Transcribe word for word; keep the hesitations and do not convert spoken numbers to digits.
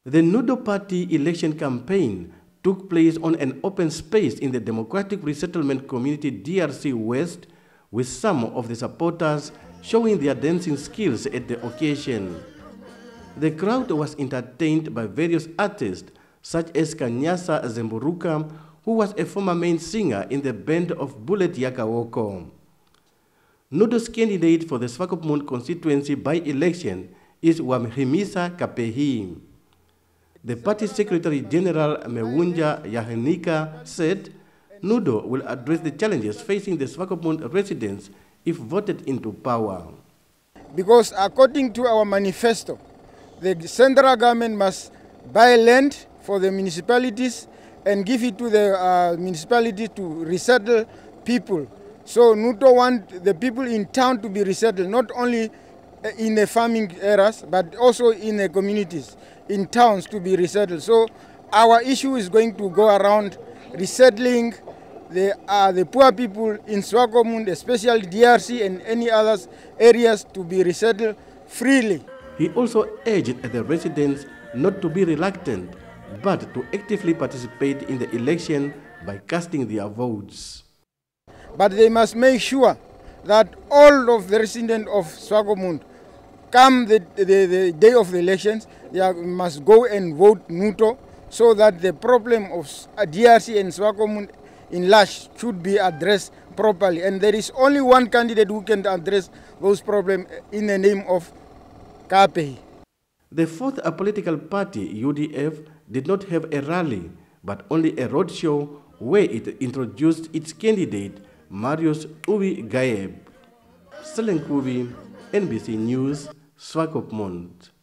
The Nudo Party election campaign took place on an open space in the Democratic Resettlement Community D R C West, with some of the supporters showing their dancing skills at the occasion. The crowd was entertained by various artists such as Kanyasa Zemburuka, who was a former main singer in the band of Bullet Yakawoko. Nudo's candidate for the Swakopmund constituency by-election is Wamhimisa Kapehi. The party Secretary General Mewunja Yahenika said Nudo will address the challenges facing the Swakopmund residents if voted into power. Because according to our manifesto, the central government must buy land for the municipalities and give it to the uh, municipality to resettle people. So Nudo wants the people in town to be resettled, not only in the farming areas, but also in the communities, in towns to be resettled. So our issue is going to go around resettling the, uh, the poor people in Swakopmund, especially D R C and any other areas, to be resettled freely. He also urged the residents not to be reluctant, but to actively participate in the election by casting their votes. But they must make sure that all of the residents of Swakopmund, come the, the, the day of the elections, they must go and vote Nudo, so that the problem of D R C and Swakopmund in large should be addressed properly. And there is only one candidate who can address those problems in the name of Kapehi. The fourth political party, U D F, did not have a rally, but only a roadshow where it introduced its candidate, Marius Ubi Gaeb. Selenkubi, N B C News, Swakopmund.